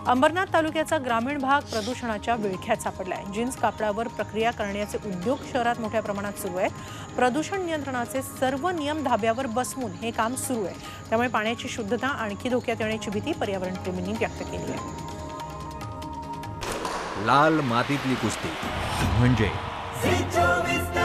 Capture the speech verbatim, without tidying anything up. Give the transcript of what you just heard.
अंबरनाथ तालुक्याचा ग्रामीण भाग प्रदूषणाच्या विळख्यात सापडलाय। जीन्स कापडावर प्रक्रिया करण्याचे उद्योग शहरात मोठ्या प्रमाणात सुरू आहेत। प्रदूषण नियंत्रणाचे सर्व नियम धाब्यावर बसवून हे काम सुरू आहे। त्यामुळे पाण्याची शुद्धता आणखी धोक्यात येण्याची भीती पर्यावरण प्रेमींनी व्यक्त केली आहे। लाल मातीतली कुस्ती म्हणजे